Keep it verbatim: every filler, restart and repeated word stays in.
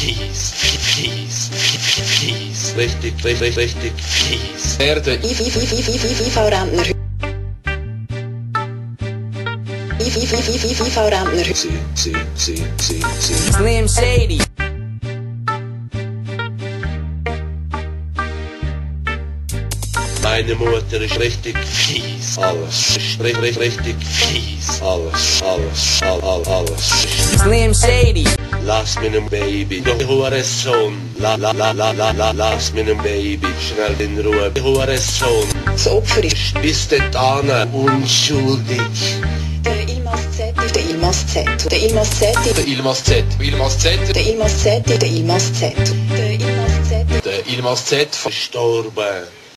fies, fies, fies, richtig, richtig, richtig fies. Erde. I V-Rentner. I V-Rentner. Sie, sie, sie, sie, sie. Slim Shady. Meine Mutter ist richtig fies. Alles ist richtig, richtig fies. Alles, alles, all, all, alles. Slim Shady. Lass meinen Baby, doch Hurensohn. La, la, la, la, la, la, lass meinen Baby schnell in Ruhe. Hurensohn. Das Opfer ist Bis dahin unschuldig. der Ilmas Z. Der Ilmas Z. Der Ilmas Z. Der Ilmas Z. Ilmas Z. Der Ilmas Z. Der Ilmas Z. Der Ilmas Z. Der Ilmas Z. Verstorben.